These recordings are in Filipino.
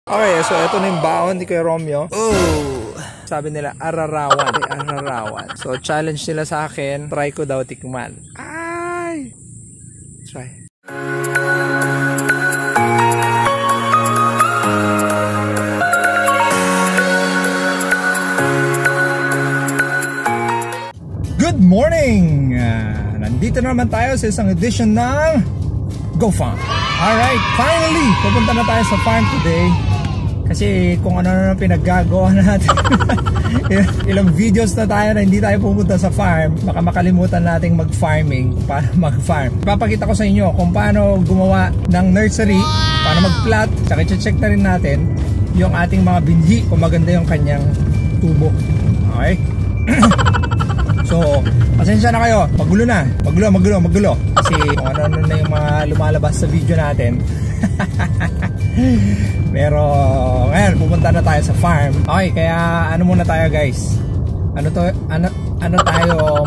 Okay, so ito na yung baon ni Kuya Romeo. Oh! Sabi nila, ararawan. Ararawan. So, challenge nila sa akin. Try ko daw tikman. Ay! Try. Good morning! Nandito na naman tayo sa isang edition ng Go Farm. Alright, finally! Pupunta na tayo sa farm today. Kasi kung ano na pinaggagawa natin. Ilang videos na tayo na hindi tayo pupunta sa farm. Baka makalimutan nating mag-farming. Paano mag-farm. Ipapakita ko sa inyo kung paano gumawa ng nursery. Paano mag-plant. Tsaka check na rin natin yung ating mga binhi. Kung maganda yung kanyang tubo. Okay? So, pasensya na kayo. Magulo na. Magulo. Kasi kung ano na yung mga lumalabas sa video natin. Pero ngayon pupunta na tayo sa farm. Okay, kaya ano muna tayo guys? Ano tayo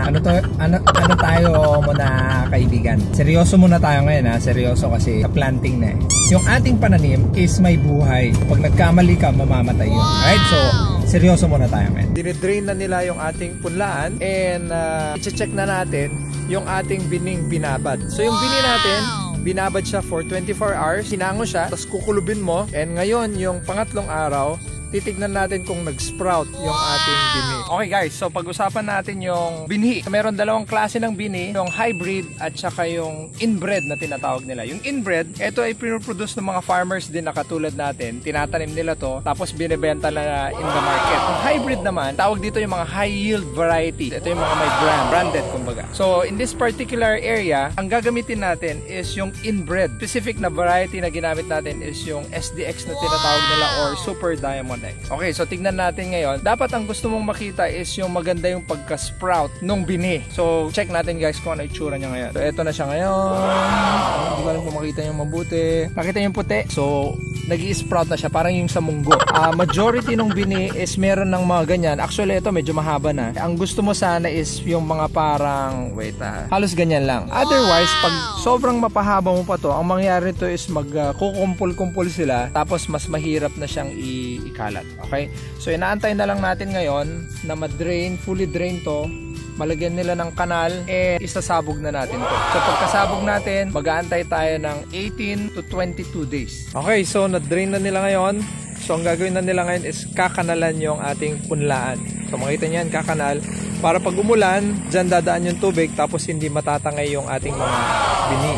muna kaibigan? Seryoso muna tayo ngayon ha. Seryoso kasi planting na eh. Yung ating pananim is may buhay. Pag nagkamali ka, mamamatay yun. Alright, so seryoso muna tayo ngayon. Dinidrain na nila yung ating punlaan and i-check na natin yung ating bining binabad. So yung bini natin, binabad siya for 24 hours, sinango siya, tapos kukulubin mo, and ngayon yung pangatlong araw, titignan natin kung nag-sprout yung ating bini. Okay guys, so pag-usapan natin yung binhi. Meron dalawang klase ng bini, yung hybrid at saka yung inbred na tinatawag nila. Yung inbred, ito ay pinoproduce ng mga farmers din na katulad natin. Tinatanim nila to, tapos binibenta na in the market. Yung hybrid naman, tawag dito yung mga high yield variety. Ito yung mga may branded kumbaga. So in this particular area, ang gagamitin natin is yung inbred. Specific na variety na ginamit natin is yung SDX na tinatawag nila or Super Diamond. Okay, so tignan natin ngayon. Dapat ang gusto mong makita is yung maganda yung pagka-sprout nung bini. So, check natin guys kung ano itsura niya ngayon. So, eto na siya ngayon. Hindi ko alam kung makita yung mabuti. Nakita yung puti. So, nag-i-sprout na siya. Parang yung sa munggo. Majority nung bini is meron ng mga ganyan. Actually, ito medyo mahaba na. Ang gusto mo sana is yung mga parang, halos ganyan lang. Otherwise, pag sobrang mapahaba mo pa to, ang mangyari to is magkukumpul-kumpul sila. Tapos, mas mahirap na siyang ikalat. Okay? So, inaantay na lang natin ngayon na ma-drain, fully drain to. Malagyan nila ng kanal, isasabog na natin to. So, pagkasabog natin, mag-aantay tayo ng 18 to 22 days. Okay, so, na-drain na nila ngayon. So, ang gagawin na nila ngayon is kakanalan yung ating punlaan. So, makita niyan, kakanal. Para pag umulan, dyan dadaan yung tubig, tapos hindi matatangay yung ating mga bini.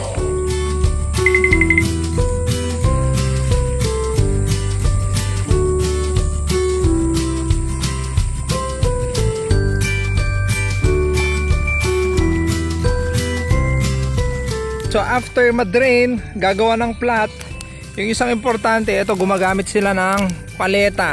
So after ma-drain, gagawa ng plat. Yung isang importante, ito gumagamit sila ng paleta.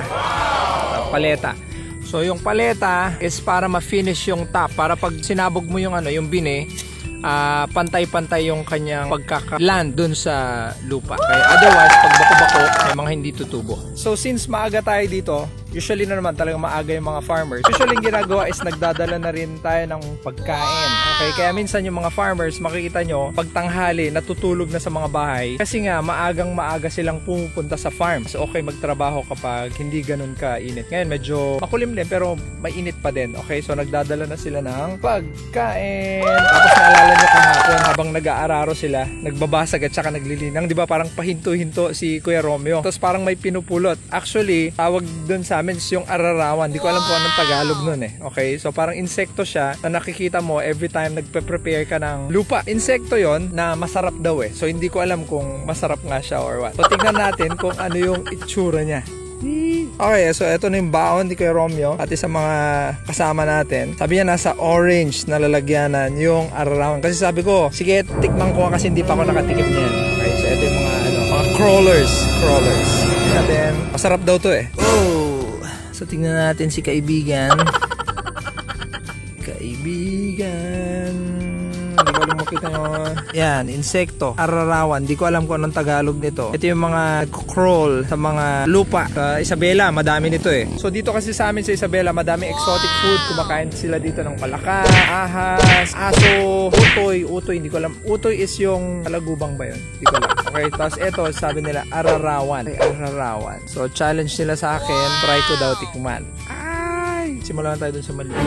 So yung paleta is para ma-finish yung top, para pag sinabog mo yung yung bini, pantay-pantay yung kanyang pagkaka-land dun sa lupa. Okay? Otherwise, pag bako-bako, may mga hindi tutubo. So since maaga tayo dito, usually na naman talagang maaga yung mga farmers. Usually yung ginagawa is nagdadala na rin tayo ng pagkain. Okay, kaya minsan yung mga farmers, makikita nyo, pag tanghali, natutulog na sa mga bahay. Kasi nga, maaga silang pumupunta sa farm. So okay, magtrabaho kapag hindi ganun ka-init. Ngayon, medyo makulimlim pero mainit pa din. Okay, so nagdadala na sila ng pagkain. Tapos naalala nyo kahapon, habang nag-aararo sila, nagbabasag at saka naglilinang. Di ba parang pahinto-hinto si Kuya Romeo. Tapos parang may pinupulot. Actually, tawag dun sa amin yung ararawan. Di ko alam kung anong Tagalog nun eh. Okay, so parang insekto siya na nakikita mo every time nagpe-prepare ka ng lupa. Insekto yon na masarap daw eh. So hindi ko alam kung masarap nga siya or what. So tingnan natin kung ano yung itsura niya. Okay, so ito na yung baon ni Kuya Romeo at isang mga kasama natin. Sabi niya nasa orange na lalagyanan yung ararawan. Kasi sabi ko, sige, tikman ko kasi hindi pa ako nakatikim niyan. Okay, so ito yung mga crawlers. And then, masarap daw to eh. Oh! So tingnan natin si kaibigan. Hindi ko alam makita nyo. Yan, insekto. Ararawan. Hindi ko alam kung anong Tagalog nito. Ito yung mga crawl sa mga lupa. Sa Isabela, madami nito eh. So dito kasi sa amin sa Isabela, madami exotic food. Kumakain sila dito ng palaka, ahas, aso, utoy. Utoy, hindi ko alam. Utoy is yung talagubang ba yun? Hindi ko alam. Okay, tapos ito, sabi nila, ararawan. Ay, ararawan. So challenge nila sa akin, try ko daw tikman. Ay! Simulan tayo dun sa mali.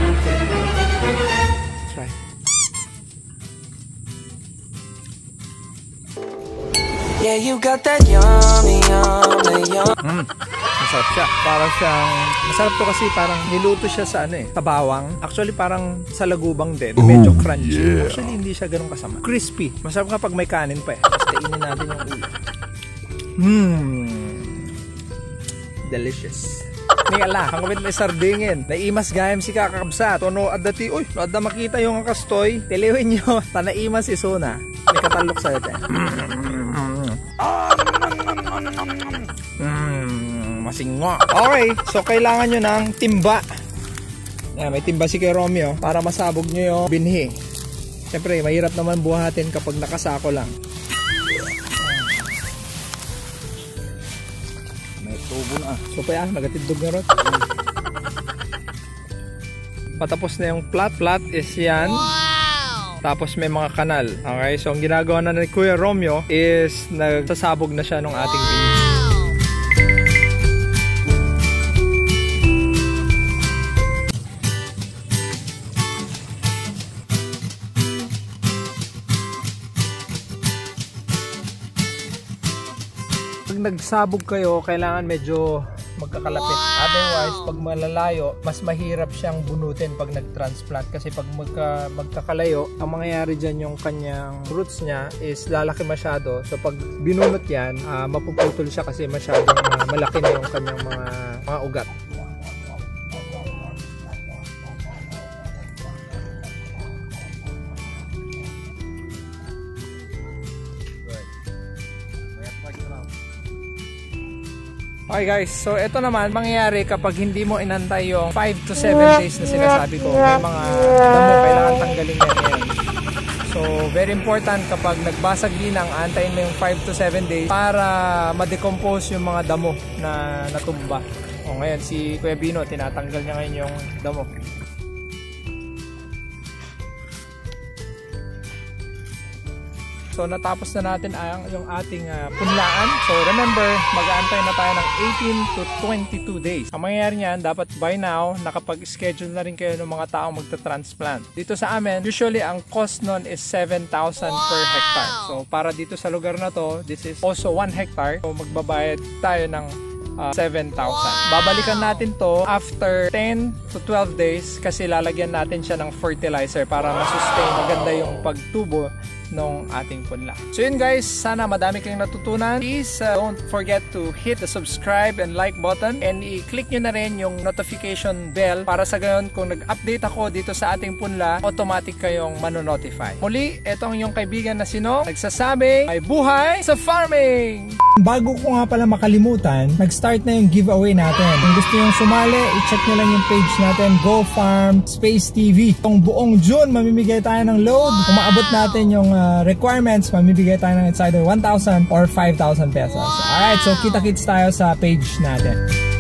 Try. Yeah, you got that yummy, yummy, yummy. Masarap siya. Parang siyang, masarap to kasi parang niluto siya sa ano eh, sa bawang. Actually parang sa lagubang din. Medyo crunchy. Yeah. Actually hindi siya ganun kasama. Crispy. Masarap kapag may kanin pa eh. Tapos kainin natin yung ulo. Delicious. Ningala, hanggang may sardingin. Naimas gayam si kakakabsa. Tono adati, uy, no adda makita yung kastoy. Tiliwin nyo, tanaimas isuna. May katalok sa'yo te. Masingo. Okay, so kailangan nyo ng timba. Yan, may timba si kay Romeo para masabog nyo yung binhi. Siyempre, mahirap naman buhatin kapag nakasako lang. May tubo na. So pa nagatidog na ron. Patapos na yung plat. Plat is yan. Tapos may mga kanal. Okay, so ang ginagawa na ni Kuya Romeo is nagsasabog na siya ng ating binhi. Nagsabog kayo, kailangan medyo magkakalapit. Otherwise, pag malalayo, mas mahirap siyang bunutin pag nag-transplant. Kasi pag magkakalayo, ang mangyayari dyan yung kanyang roots niya is lalaki masyado. So pag binunot yan, mapuputol siya kasi masyadong malaki na yung kanyang mga ugat. Okay guys, so ito naman mangyayari kapag hindi mo inantay yung 5 to 7 days na sinasabi ko. May mga damo kailangan tanggalin yan ngayon. So very important kapag nagbasag ginang, antayin mo yung 5 to 7 days para ma-decompose yung mga damo na natumba. O ngayon si Kuya Bino, tinatanggal niya ngayon yung damo. So natapos na natin yung ating punlaan. So remember, mag-aantay na tayo ng 18 to 22 days. Ang mangyayari niyan, dapat by now, nakapag-schedule na rin kayo ng mga taong magta-transplant. Dito sa amin, usually ang cost nun is 7,000 per hectare. So para dito sa lugar na to, this is also 1 hectare. So magbabayad tayo ng 7,000. Babalikan natin to after 10 to 12 days kasi lalagyan natin siya ng fertilizer para ma-sustain maganda yung pagtubo ng ating punla. So yun guys, sana madami kayong natutunan. Please don't forget to hit the subscribe and like button and i-click nyo na rin yung notification bell para sa gayon kung nag-update ako dito sa ating punla, automatic kayong manonotify. Muli, etong yung kaibigan na sino nagsasabi, ay buhay sa farming! Bago ko nga pala makalimutan, nag-start na yung giveaway natin. Kung gusto nyo sumali, i-check nyo lang yung page natin, Go Farm Space TV. Itong buong June, mamimigay tayo ng load. Kung maabot natin yung requirements, mamibigay tayo ng it's either 1,000 or 5,000 pesos. Alright, so kita-kits tayo sa page natin.